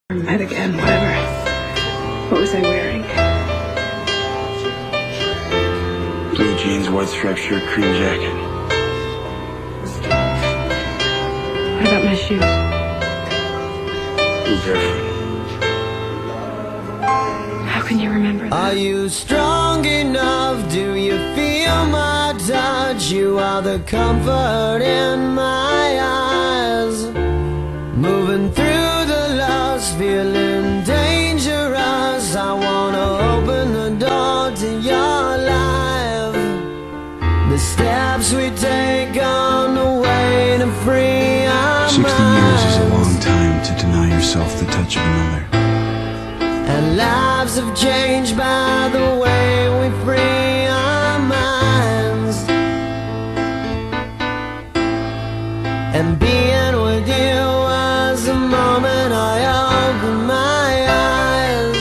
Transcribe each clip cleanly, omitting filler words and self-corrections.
Met again, whatever. What was I wearing? Blue jeans, white striped shirt, cream jacket. What about my shoes? Blue barefoot. How can you remember that? Are you strong enough? Do you feel my touch? You are the comfort in my eyes. Moving through the lost, feeling dangerous. I wanna open the door to your life. The steps we take on the way to free our 60 years is a minds. long time to deny yourself the touch of another. And lives have changed by the way we free our minds. And being with you was the moment I opened my eyes.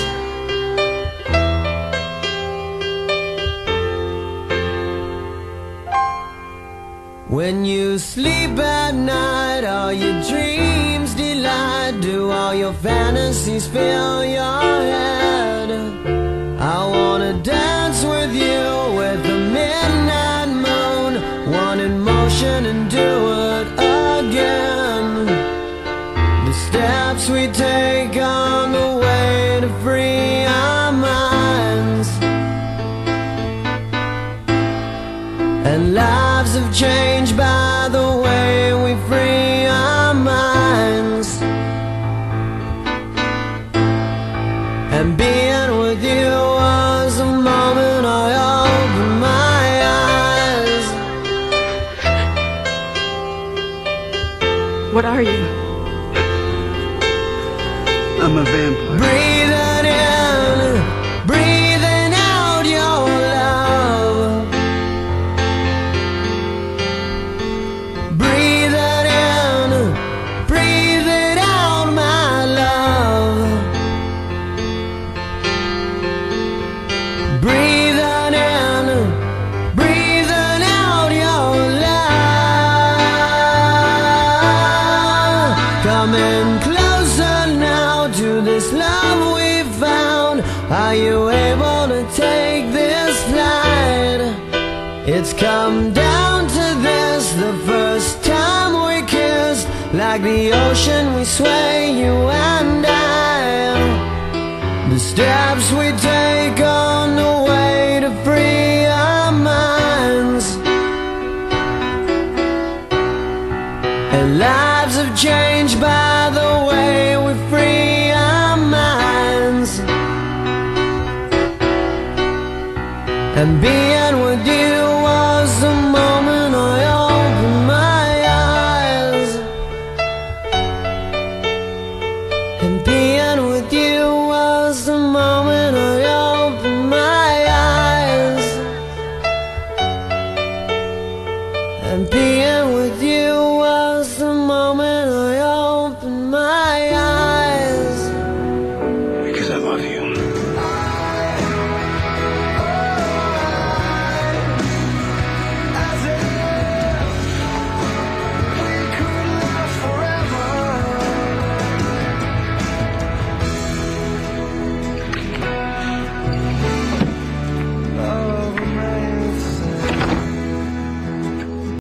When you sleep at night, all your dreams delight. Do all your fantasies fill your head? I wanna dance with you with the midnight moon. One in motion and do it again. The steps we take on the way to free our minds. And lives have changed by the way we free our minds. And being with you was the moment I opened my eyes. What are you? I'm a vampire. Breathing in, breathing out your love. Breathing in, breathing out my love. Breathing in, breathing out your love. Coming closer now to this love we found. Are you able to take this flight? It's come down to this, the first time we kissed. Like the ocean we sway, you and I. The steps we take on the way to free our minds. And lives have changed by the way we free our minds. And being with you was the moment I opened my eyes. And being